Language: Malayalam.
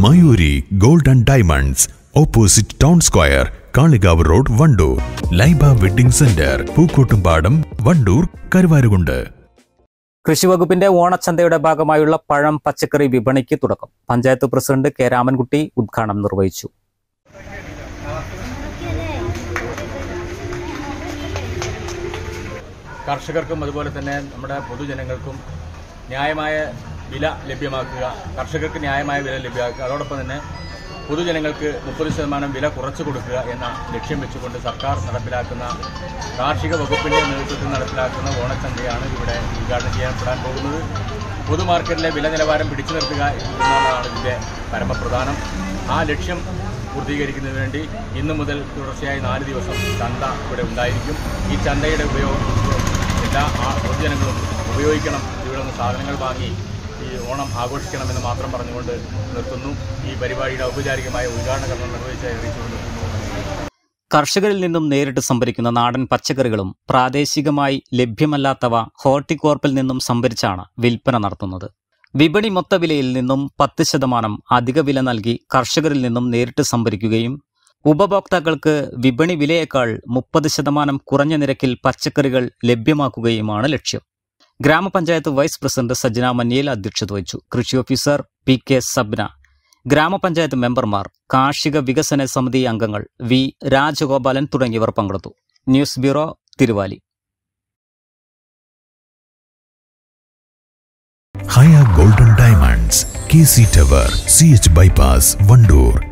Mayuri Gold and Diamonds, opposite Town Square, Kaligav Road, Vandoor. Laiba Wedding Center, Pookotumpadam, Vandoor, Karuvarugundu. കൃഷി വകുപ്പിന്റെ ഓണച്ചന്തയുടെ ഭാഗമായുള്ള പഴം പച്ചക്കറി വിപണിക്ക് തുടക്കം. പഞ്ചായത്ത് പ്രസിഡന്റ് കെ രാമൻകുട്ടി ഉദ്ഘാടനം നിർവഹിച്ചു. കർഷകർക്കും അതുപോലെ തന്നെ നമ്മുടെ പൊതുജനങ്ങൾക്കും ന്യായമായ വില ലഭ്യമാക്കുക, കർഷകർക്ക് ന്യായമായ വില ലഭ്യമാക്കുക, അതോടൊപ്പം തന്നെ പൊതുജനങ്ങൾക്ക് 30% വില കുറച്ചു കൊടുക്കുക എന്ന ലക്ഷ്യം വെച്ചുകൊണ്ട് സർക്കാർ നടപ്പിലാക്കുന്ന കാർഷിക വകുപ്പിന്റെ നേതൃത്വത്തിൽ നടപ്പിലാക്കുന്ന ഓണച്ചന്തയാണ് ഇവിടെ ഉദ്ഘാടനം ചെയ്യപ്പെടാൻ പോകുന്നത്. പൊതുമാർക്കറ്റിലെ വില നിലവാരം പിടിച്ചു നിർത്തുക എന്നുള്ളതാണ് ഇതിന്റെ പരമപ്രധാനം. ആ ലക്ഷ്യം പൂർത്തീകരിക്കുന്നതിന് വേണ്ടി ഇന്നു മുതൽ തുടർച്ചയായി 4 ദിവസം ചന്ത ഇവിടെ ഉണ്ടായിരിക്കും. ഈ ചന്തയുടെ ഉപയോഗം എല്ലാ പൊതുജനങ്ങളും ഉപയോഗിക്കണം, ഇവിടെ നിന്ന് സാധനങ്ങൾ വാങ്ങി ഈ ഓണം ആഘോഷിക്കണമെന്ന് മാത്രം പറഞ്ഞുകൊണ്ട് നിർത്തുന്നു. ഈ പരിപാടിയുടെ ഔപചാരികമായ ഉദ്ഘാടന കർമ്മം നിർവഹിച്ചായി അറിയിച്ചുകൊണ്ട് കർഷകരിൽ നിന്നും നേരിട്ട് സംഭരിക്കുന്ന നാടൻ പച്ചക്കറികളും പ്രാദേശികമായി ലഭ്യമല്ലാത്തവ ഹോർട്ടികോർപ്പിൽ നിന്നും സംഭരിച്ചാണ് വിൽപ്പന നടത്തുന്നത്. വിപണി മൊത്തവിലയിൽ നിന്നും 10% അധിക വില നൽകി കർഷകരിൽ നിന്നും നേരിട്ട് സംഭരിക്കുകയും ഉപഭോക്താക്കൾക്ക് വിപണി വിലയേക്കാൾ 30% കുറഞ്ഞ നിരക്കിൽ പച്ചക്കറികൾ ലഭ്യമാക്കുകയുമാണ് ലക്ഷ്യം. ഗ്രാമപഞ്ചായത്ത് വൈസ് പ്രസിഡന്റ് സജ്ന മന്നിയേൽ അധ്യക്ഷത വഹിച്ചു. കൃഷി ഓഫീസർ പി കെ സബ്ന, ഗ്രാമപഞ്ചായത്ത് മെമ്പർമാർ, കാർഷിക വികസന സമിതി അംഗങ്ങൾ വി രാജഗോപാലൻ തുടങ്ങിയവർ പങ്കെടുത്തു. News bureau, Thiruvali. Haya Golden Diamonds, KC Tower, CH Bypass, Vandoor.